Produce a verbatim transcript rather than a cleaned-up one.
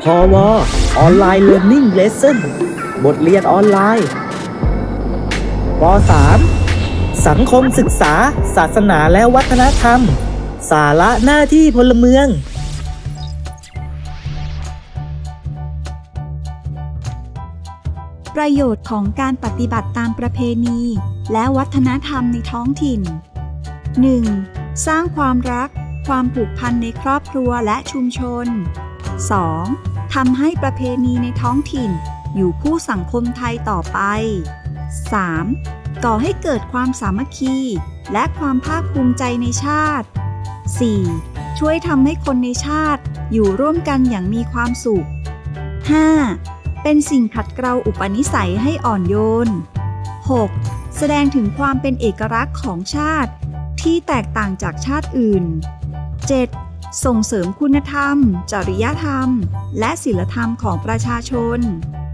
พอวออนไลน์เรียนนิ่งเลสเซ่นบทเรียนออนไลน์ป สาม สังคมศึกษาศาสนาและวัฒนธรรมสาระหน้าที่พลเมืองประโยชน์ของการปฏิบัติตามประเพณีและวัฒนธรรมในท้องถิ่น หนึ่ง. สร้างความรักความผูกพันในครอบครัวและชุมชน สอง. ทำให้ประเพณีในท้องถิ่นอยู่คู่สังคมไทยต่อไป สาม. ก่อให้เกิดความสามัคคีและความภาคภูมิใจในชาติ สี่. ช่วยทำให้คนในชาติอยู่ร่วมกันอย่างมีความสุข ห้า. เป็นสิ่งขัดเกลาอุปนิสัยให้อ่อนโยน หก. แสดงถึงความเป็นเอกลักษณ์ของชาติที่แตกต่างจากชาติอื่น เจ็ด. ส่งเสริมคุณธรรมจริยธรรมและศีลธรรมของประชาชน